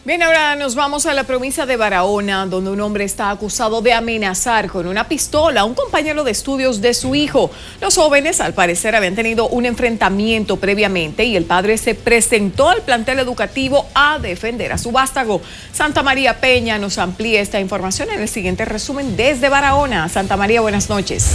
Bien, ahora nos vamos a la provincia de Barahona, donde un hombre está acusado de amenazar con una pistola a un compañero de estudios de su hijo. Los jóvenes, al parecer, habían tenido un enfrentamiento previamente y el padre se presentó al plantel educativo a defender a su vástago. Santa María Peña nos amplía esta información en el siguiente resumen desde Barahona. Santa María, buenas noches.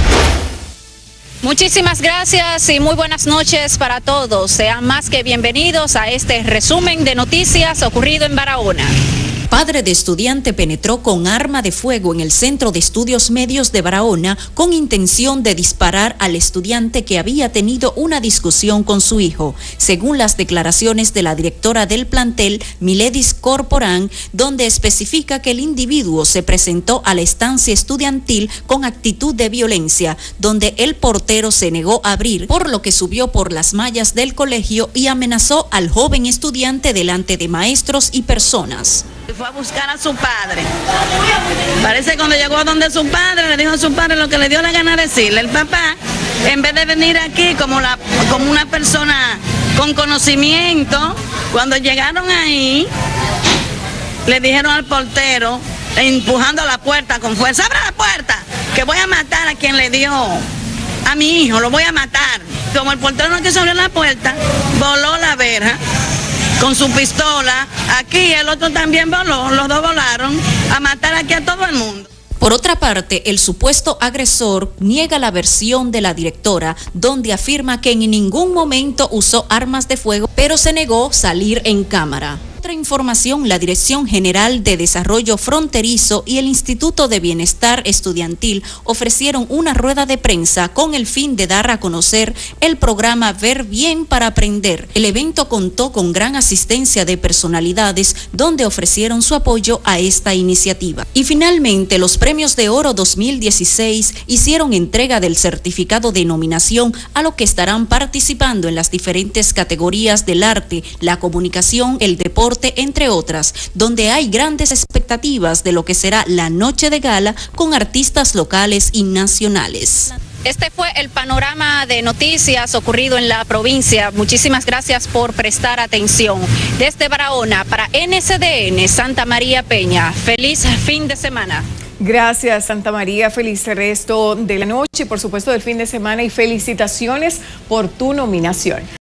Muchísimas gracias y muy buenas noches para todos. Sean más que bienvenidos a este resumen de noticias ocurrido en Barahona. Padre de estudiante penetró con arma de fuego en el Centro de Estudios Medios de Barahona con intención de disparar al estudiante que había tenido una discusión con su hijo, según las declaraciones de la directora del plantel, Miledis Corporán, donde especifica que el individuo se presentó a la estancia estudiantil con actitud de violencia, donde el portero se negó a abrir, por lo que subió por las mallas del colegio y amenazó al joven estudiante delante de maestros y personas. Fue a buscar a su padre. Parece que cuando llegó a donde su padre, le dijo a su padre lo que le dio la gana de decirle. El papá, en vez de venir aquí como una persona con conocimiento, cuando llegaron ahí, le dijeron al portero, empujando la puerta con fuerza: ¡abre la puerta! Que voy a matar a quien le dio a mi hijo, lo voy a matar. Como el portero no quiso abrir la puerta, voló la verja con su pistola. Aquí el otro también voló, los dos volaron a matar aquí a todo el mundo. Por otra parte, el supuesto agresor niega la versión de la directora, donde afirma que en ningún momento usó armas de fuego, pero se negó salir en cámara. Otra información, la Dirección General de Desarrollo Fronterizo y el Instituto de Bienestar Estudiantil ofrecieron una rueda de prensa con el fin de dar a conocer el programa Ver Bien para Aprender. El evento contó con gran asistencia de personalidades donde ofrecieron su apoyo a esta iniciativa. Y finalmente, los Premios de Oro 2016 hicieron entrega del certificado de nominación a lo que estarán participando en las diferentes categorías del arte, la comunicación, el deporte, entre otras, donde hay grandes expectativas de lo que será la noche de gala con artistas locales y nacionales. Este fue el panorama de noticias ocurrido en la provincia. Muchísimas gracias por prestar atención. Desde Barahona, para NCDN, Santa María Peña. Feliz fin de semana. Gracias, Santa María. Feliz resto de la noche, por supuesto del fin de semana, y felicitaciones por tu nominación.